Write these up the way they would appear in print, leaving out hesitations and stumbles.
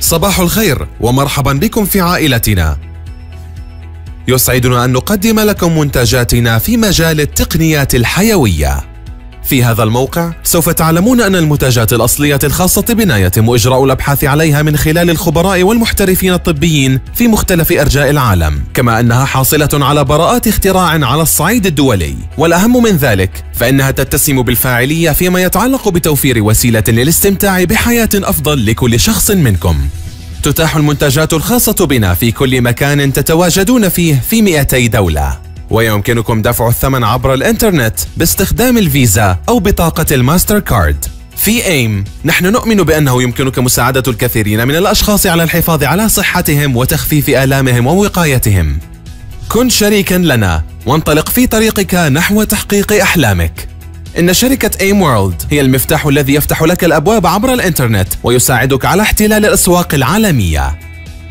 صباح الخير ومرحبا بكم في عائلتنا. يسعدنا أن نقدم لكم منتجاتنا في مجال التقنيات الحيوية. في هذا الموقع سوف تعلمون أن المنتجات الأصلية الخاصة بنا يتم إجراء الأبحاث عليها من خلال الخبراء والمحترفين الطبيين في مختلف أرجاء العالم، كما أنها حاصلة على براءات اختراع على الصعيد الدولي، والأهم من ذلك فإنها تتسم بالفاعلية فيما يتعلق بتوفير وسيلة للاستمتاع بحياة أفضل لكل شخص منكم. تتاح المنتجات الخاصة بنا في كل مكان تتواجدون فيه في 200 دولة، ويمكنكم دفع الثمن عبر الإنترنت باستخدام الفيزا أو بطاقة الماستر كارد. في ايم نحن نؤمن بأنه يمكنك مساعدة الكثيرين من الأشخاص على الحفاظ على صحتهم وتخفيف آلامهم ووقايتهم. كن شريكا لنا وانطلق في طريقك نحو تحقيق أحلامك. إن شركة ايم وورلد هي المفتاح الذي يفتح لك الأبواب عبر الإنترنت ويساعدك على احتلال الأسواق العالمية.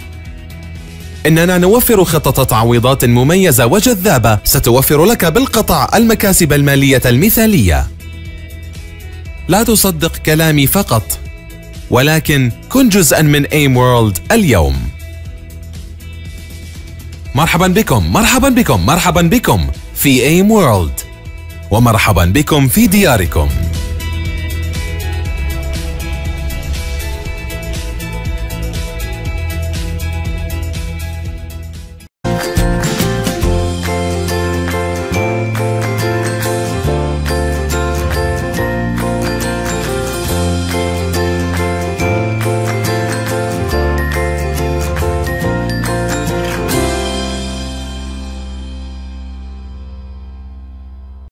إننا نوفر خطة تعويضات مميزة وجذابة ستوفر لك بالقطع المكاسب المالية المثالية. لا تصدق كلامي فقط، ولكن كن جزءا من ايم وورلد اليوم. مرحبا بكم مرحبا بكم مرحبا بكم في ايم وورلد، ومرحبا بكم في دياركم.